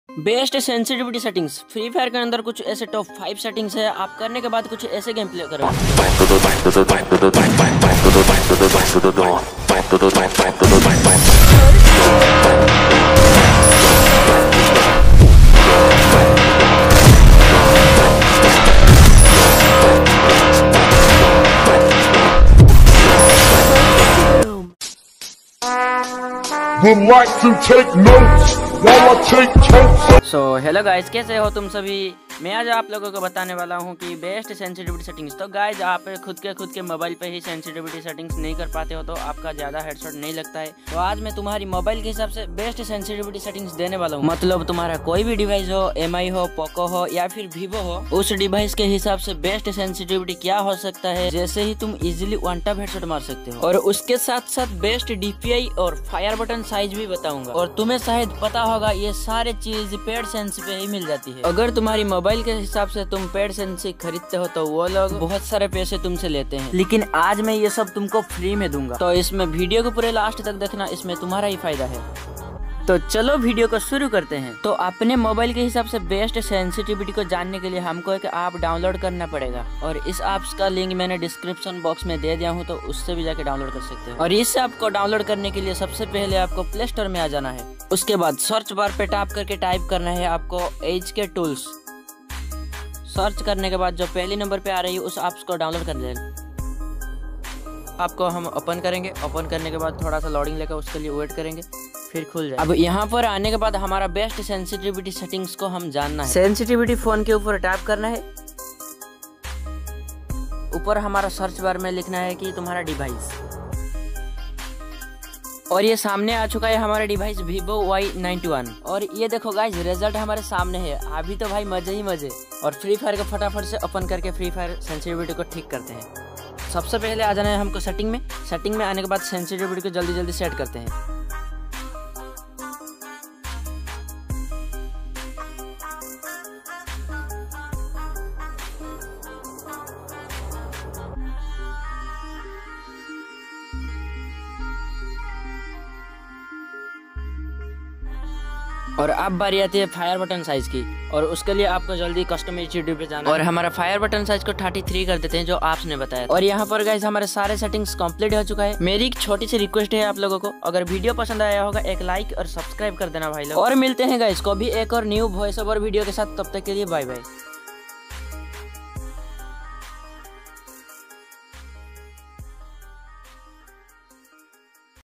Best sensitivity settings. Free fire के अंदर कुछ ऐसे टॉप 5 सेटिंग्स है, आप करने के बाद कुछ ऐसे गेम प्ले करो। Would like to take notes while I take totes. So hello guys, कैसे हो तुम सभी। मैं आज आप लोगों को बताने वाला हूं कि बेस्ट सेंसिटिविटी सेटिंग्स। तो गाइस, आप खुद के मोबाइल पे ही सेंसिटिविटी सेटिंग्स नहीं कर पाते हो तो आपका ज़्यादा हेडशॉट नहीं लगता है। तो आज मैं तुम्हारी मोबाइल के हिसाब से बेस्ट सेंसिटिविटी सेटिंग्स देने वाला हूं। मतलब तुम्हारा कोई भी डिवाइस हो, MI हो, पोको हो या फिर वीवो हो, उस डिवाइस के हिसाब से बेस्ट सेंसिटिविटी क्या हो सकता है, जैसे ही तुम इजिली वन टैप हेडशॉट मार सकते हो। और उसके साथ साथ बेस्ट DPI और फायर बटन साइज भी बताऊंगा। और तुम्हें शायद पता होगा ये सारे चीज पेड सेंस पे ही मिल जाती है। अगर तुम्हारी मोबाइल के हिसाब से तुम पेड सेंस खरीदते हो तो वो लोग बहुत सारे पैसे तुमसे लेते हैं, लेकिन आज मैं ये सब तुमको फ्री में दूंगा। तो इसमें वीडियो को पूरे लास्ट तक देखना, इसमें तुम्हारा ही फायदा है। तो चलो वीडियो को शुरू करते हैं। तो अपने मोबाइल के हिसाब से बेस्ट सेंसिटिविटी को जानने के लिए हमको एक ऐप डाउनलोड करना पड़ेगा, और इस ऐप का लिंक मैंने डिस्क्रिप्शन बॉक्स में दे दिया हूँ, तो उससे भी जाके डाउनलोड कर सकते हो। और इस ऐप को डाउनलोड करने के लिए सबसे पहले आपको प्ले स्टोर में आ जाना है। उसके बाद सर्च बार पे टैप करके टाइप करना है आपको HK टूल्स। सर्च करने के बाद जो पहले नंबर पे आ रही है उस ऐप को डाउनलोड कर लेना। आपको हम ओपन करेंगे। ओपन करने के बाद थोड़ा सा लोडिंग लेकर उसके लिए वेट करेंगे, फिर खुल जाए। अब यहाँ पर आने के बाद हमारा बेस्ट सेंसिटिविटी सेटिंग्स को हम जानना है। सेंसिटिविटी फोन के ऊपर टैप करना है। ऊपर हमारा सर्च बार में लिखना है कि तुम्हारा डिवाइस, और ये सामने आ चुका है हमारा डिवाइस Vivo Y91। और ये देखो गाइस, रिजल्ट हमारे सामने है। अभी तो भाई मजे ही मजे। और फ्री फायर को फटाफट से ओपन करके फ्री फायर सेंसिटिविटी को ठीक करते हैं। सबसे पहले आ जाना है हमको सेटिंग में। सेटिंग में आने के बाद सेंसिटिविटी को जल्दी जल्दी सेट करते हैं। और अब बारी आती है फायर बटन साइज की, और उसके लिए आपको जल्दी कस्टम HUD पे जाना है। और हमारा फायर बटन साइज को 33 कर देते हैं, जो आपने बताया। और यहाँ पर गाइस हमारे सारे सेटिंग्स कंप्लीट हो चुका है। मेरी एक छोटी सी रिक्वेस्ट है आप लोगों को, अगर वीडियो पसंद आया होगा एक लाइक और सब्सक्राइब कर देना भाई लोग। और मिलते हैं गाइस को भी एक और न्यू वॉइस ओवर वीडियो के साथ। तब तक के लिए बाय बाय।